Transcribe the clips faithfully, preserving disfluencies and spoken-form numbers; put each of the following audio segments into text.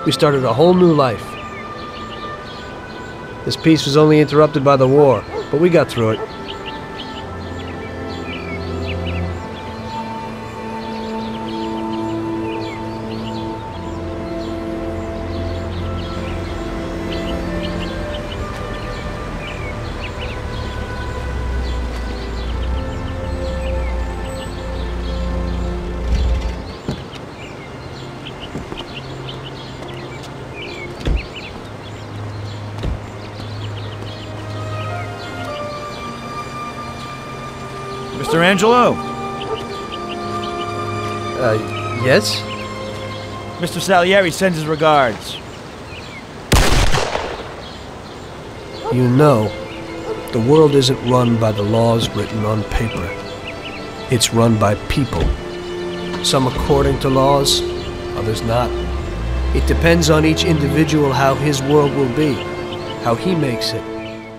We started a whole new life. This peace was only interrupted by the war, but we got through it. Mister Angelo? Uh, yes? Mister Salieri sends his regards. You know, the world isn't run by the laws written on paper. It's run by people. Some according to laws, others not. It depends on each individual how his world will be, how he makes it.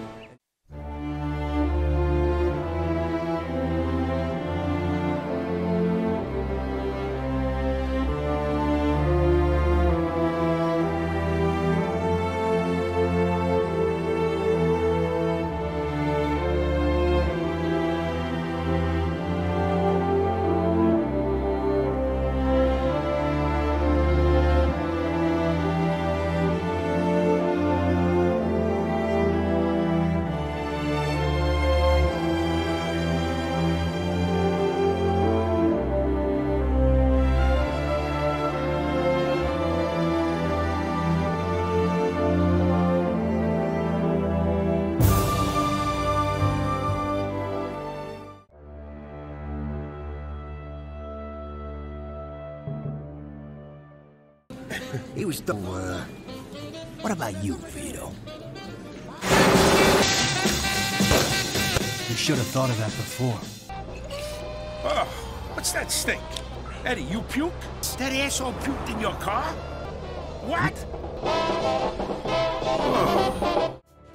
He was the, uh, what about you, Vito? You should have thought of that before. Oh, what's that stink? Eddie, you puke? That asshole puked in your car? What? Oh.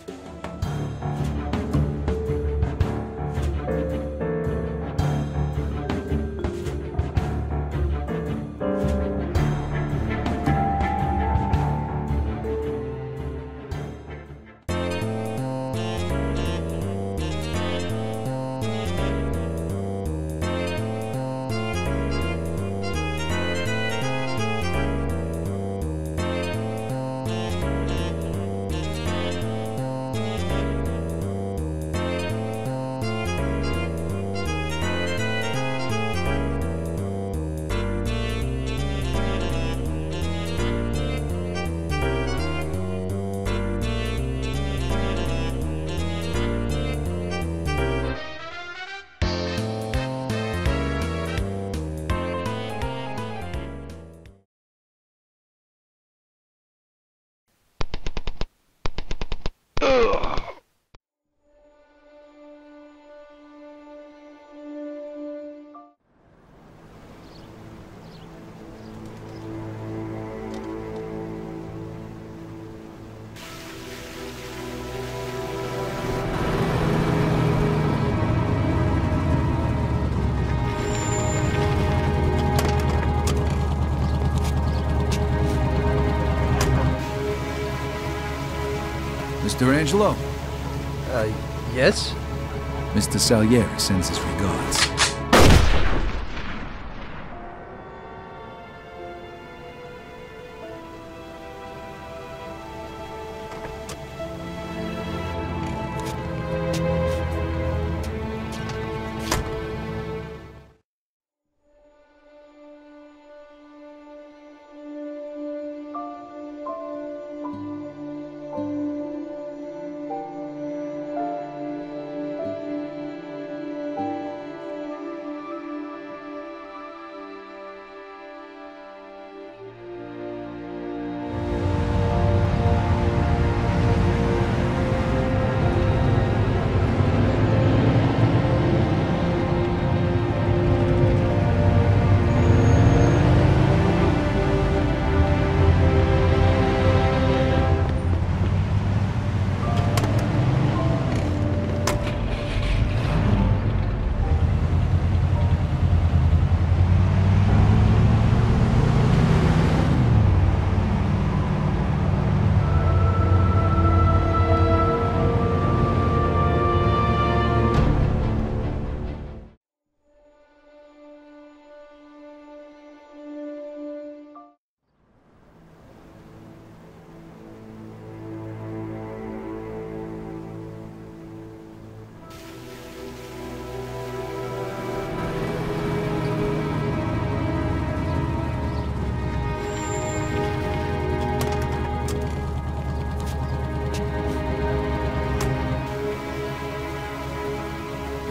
Mister Angelo? Uh, yes? Mister Salieri sends his regards.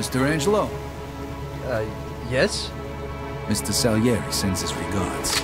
Mister Angelo, Uh, yes? Mister Salieri sends his regards.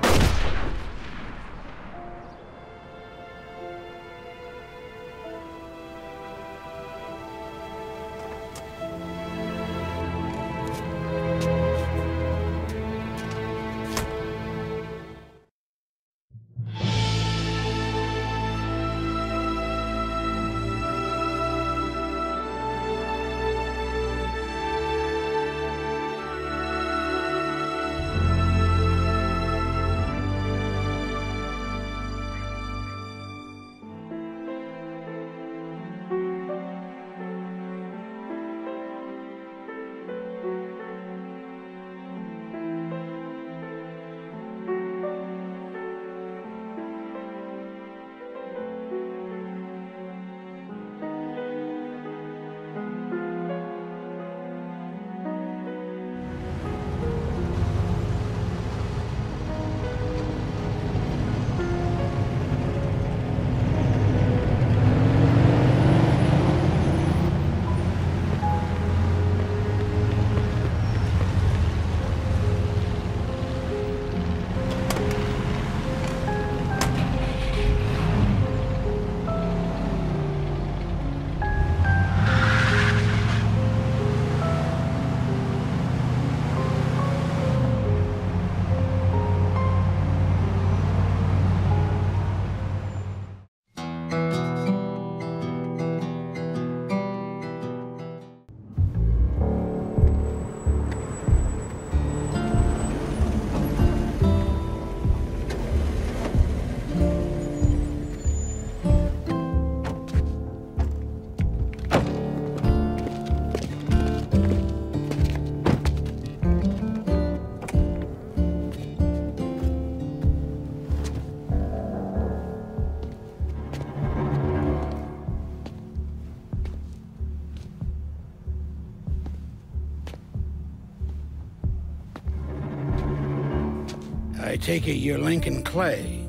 I take it you're Lincoln Clay.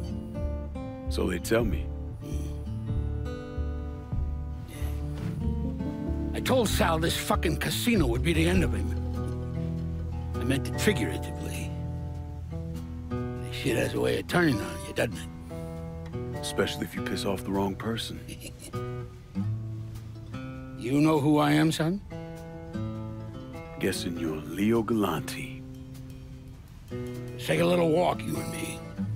So they tell me. I told Sal this fucking casino would be the end of him. I meant it figuratively. This shit has a way of turning on you, doesn't it? Especially if you piss off the wrong person. You know who I am, son? Guessing you're Leo Galante. Let's take a little walk, you and me.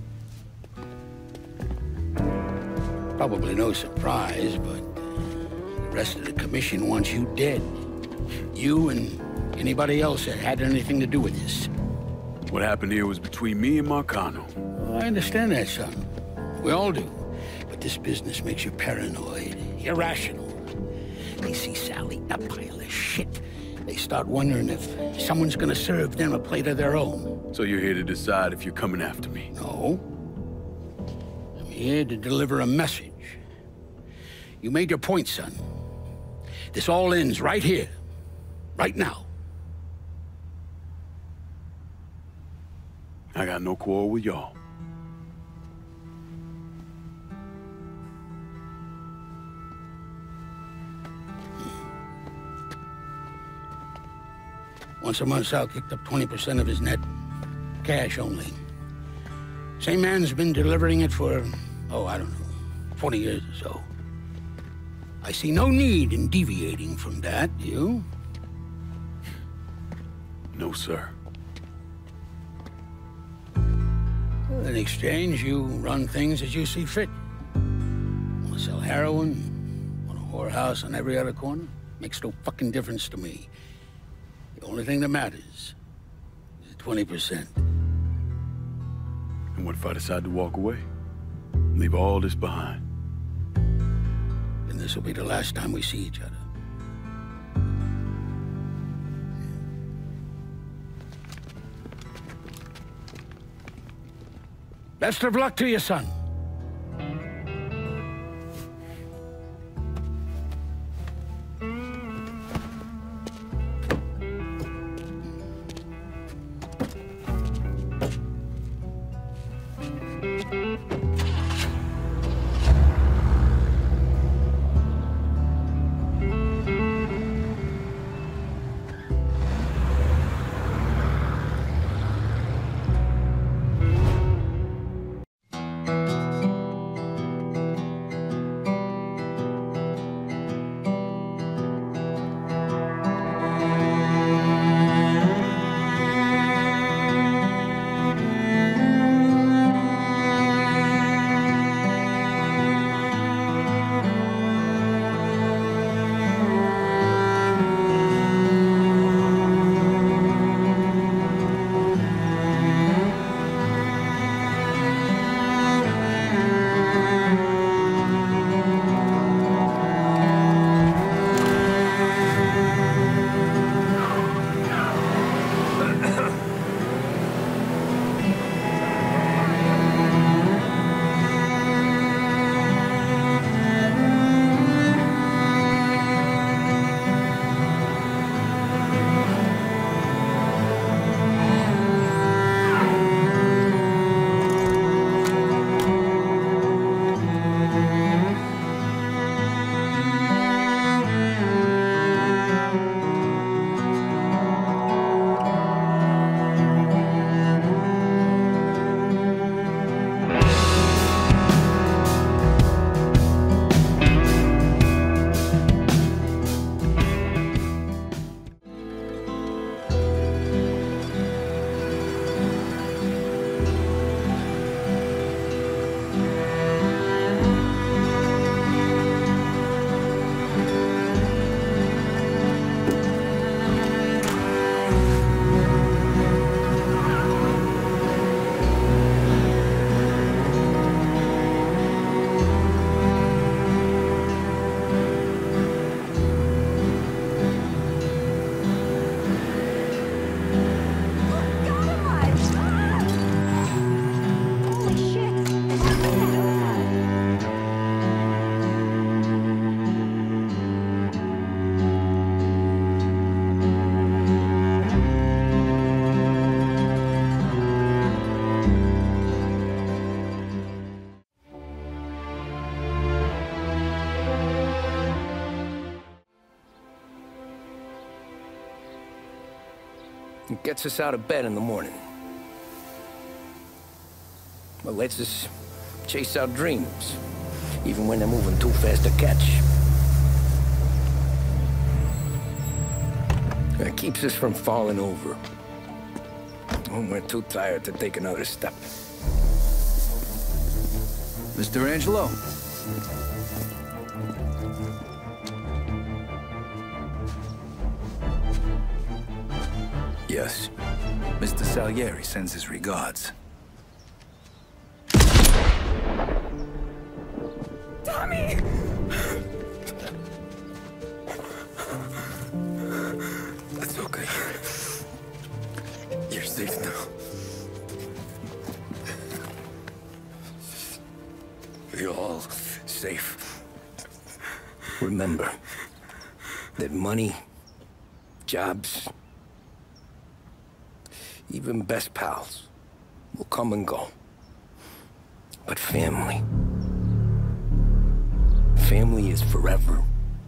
Probably no surprise, but the rest of the commission wants you dead. You and anybody else that had anything to do with this. What happened here was between me and Marcano. Well, I understand that, son. We all do. But this business makes you paranoid, irrational. They see Sally, a pile of shit. They start wondering if someone's gonna serve them a plate of their own. So you're here to decide if you're coming after me? No. I'm here to deliver a message. You made your point, son. This all ends right here. Right now. I got no quarrel with y'all. Once a month, Sal kicked up twenty percent of his net. Cash only. Same man's been delivering it for, oh, I don't know, forty years or so. I see no need in deviating from that, do you? No, sir. In exchange, you run things as you see fit. Want to sell heroin? Want a whorehouse on every other corner? Makes no fucking difference to me. The only thing that matters is twenty percent. And what if I decide to walk away? Leave all this behind? Then this will be the last time we see each other. Best of luck to you, son. It gets us out of bed in the morning. It lets us chase our dreams, even when they're moving too fast to catch. It keeps us from falling over when we're too tired to take another step. Mister Angelo? Yes. Mister Salieri sends his regards. Tommy! That's okay. You're safe now. You're all safe. Remember that money, jobs, even best pals will come and go. But family, family is forever.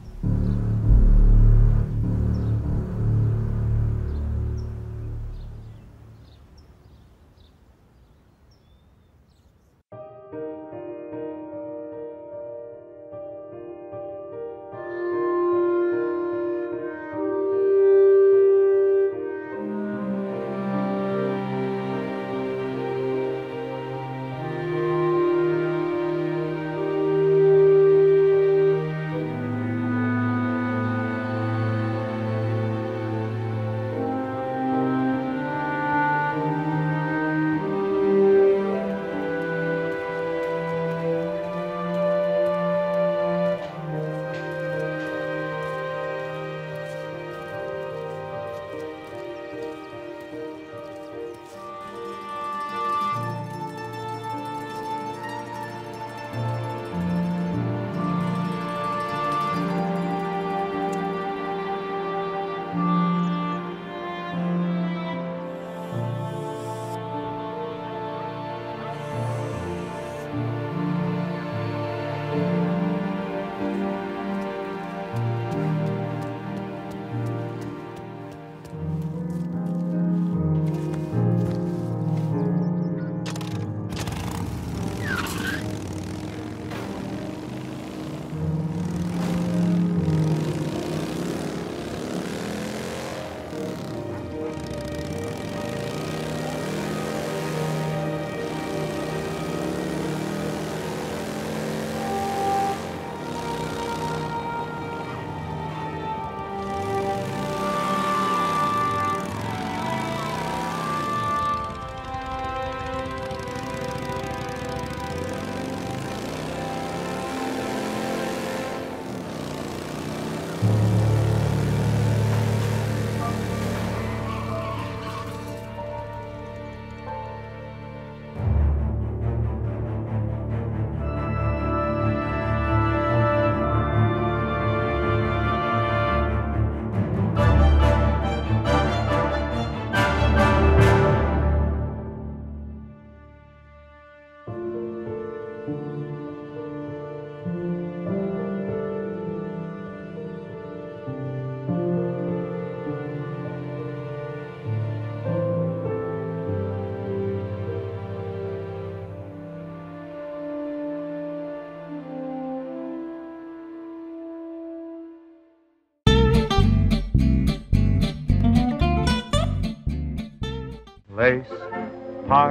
Place, park,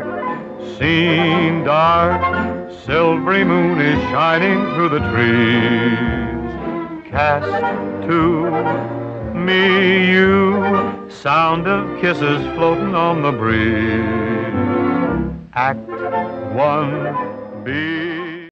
scene dark, silvery moon is shining through the trees. Cast to me you, sound of kisses floating on the breeze. Act one, be